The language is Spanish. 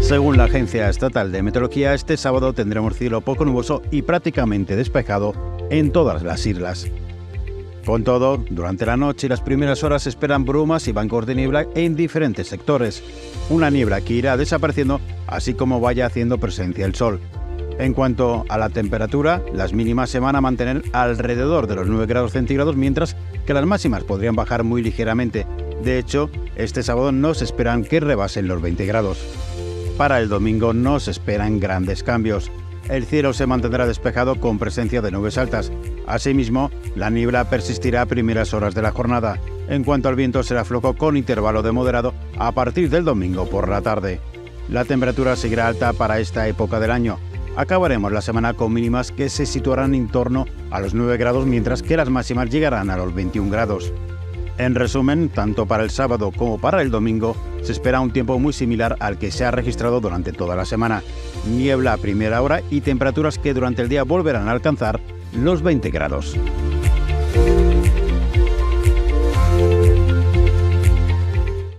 Según la Agencia Estatal de Meteorología, este sábado tendremos cielo poco nuboso y prácticamente despejado en todas las islas. Con todo, durante la noche y las primeras horas se esperan brumas y bancos de niebla en diferentes sectores. Una niebla que irá desapareciendo, así como vaya haciendo presencia el sol. En cuanto a la temperatura, las mínimas se van a mantener alrededor de los 9 grados centígrados, mientras que las máximas podrían bajar muy ligeramente. De hecho, este sábado no se esperan que rebasen los 20 grados. Para el domingo no se esperan grandes cambios. El cielo se mantendrá despejado con presencia de nubes altas. Asimismo, la niebla persistirá a primeras horas de la jornada. En cuanto al viento, será flojo con intervalo de moderado a partir del domingo por la tarde. La temperatura seguirá alta para esta época del año. Acabaremos la semana con mínimas que se situarán en torno a los 9 grados, mientras que las máximas llegarán a los 21 grados. En resumen, tanto para el sábado como para el domingo, se espera un tiempo muy similar al que se ha registrado durante toda la semana. Niebla a primera hora y temperaturas que durante el día volverán a alcanzar los 20 grados.